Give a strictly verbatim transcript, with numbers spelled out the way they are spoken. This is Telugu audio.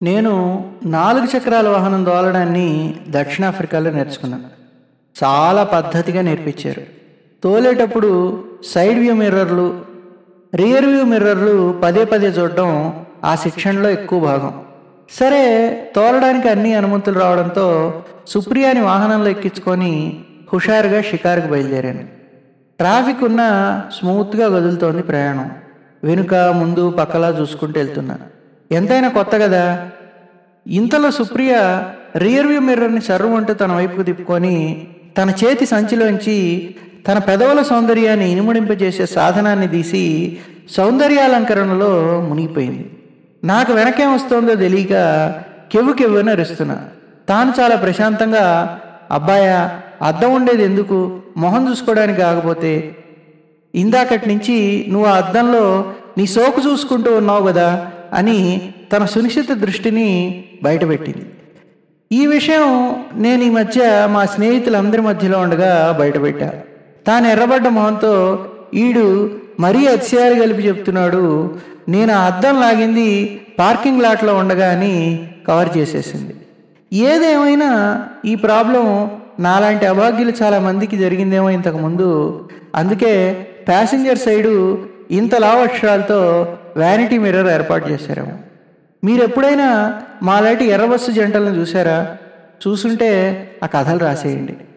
నేను నాలుగు చక్రాల వాహనం తోలడాన్ని దక్షిణాఫ్రికాలో నేర్చుకున్నాను. చాలా పద్ధతిగా నేర్పించారు. తోలేటప్పుడు సైడ్ వ్యూ మిర్రర్లు, రియర్ వ్యూ మిర్రర్లు పదే పదే చూడడం ఆ శిక్షణలో ఎక్కువ భాగం. సరే, తోలడానికి అన్ని అనుమతులు రావడంతో సుప్రియాని వాహనంలో ఎక్కించుకొని హుషారుగా షికారుకు బయలుదేరాను. ట్రాఫిక్ ఉన్న స్మూత్గా వదులుతోంది ప్రయాణం. వెనుక ముందు పక్కలా చూసుకుంటూ వెళ్తున్నా. ఎంతైనా కొత్త కదా. ఇంతలో సుప్రియ రియర్ వ్యూ మిర్రర్ని సర్రుమంటూ తన వైపుకు తిప్పుకొని తన చేతి సంచిలోంచి తన పెదవుల సౌందర్యాన్ని ఇనుముడింపజేసే సాధనాన్ని తీసి సౌందర్యాలంకరణలో మునిగిపోయింది. నాకు వెనకేం వస్తుందో తెలియక కెవ్వు కెవ్వుని అరుస్తున్నా. తాను చాలా ప్రశాంతంగా, అబ్బాయా అద్దం ఉండేది ఎందుకు, మొహం చూసుకోవడానికి కాకపోతే, ఇందాకటి నుంచి నువ్వు ఆ అద్దంలో నీ సోకు చూసుకుంటూ ఉన్నావు కదా అని తన సునిశ్చిత దృష్టిని బయటపెట్టింది. ఈ విషయం నేను ఈ మధ్య మా స్నేహితులందరి మధ్యలో ఉండగా బయటపెట్టా. తాను ఎర్రబడ్డ మొహంతో ఈడు మరీ అతిశయాలు కలిపి చెప్తున్నాడు, నేను ఆ అద్దం లాగింది పార్కింగ్ లాట్లో ఉండగా అని కవర్ చేసేసింది. ఏదేమైనా ఈ ప్రాబ్లం నాలాంటి అభాగ్యులు చాలా మందికి జరిగిందేమో ఇంతకుముందు. అందుకే ప్యాసింజర్ సైడు ఇంత లావు అక్షరాలతో వ్యానిటీ మిర్రర్ ఏర్పాటు చేశారేమో. మీరు ఎప్పుడైనా మాలాంటి ఎర్ర బస్సు జంటలను చూసారా? చూసుంటే ఆ కథలు రాసేయండి.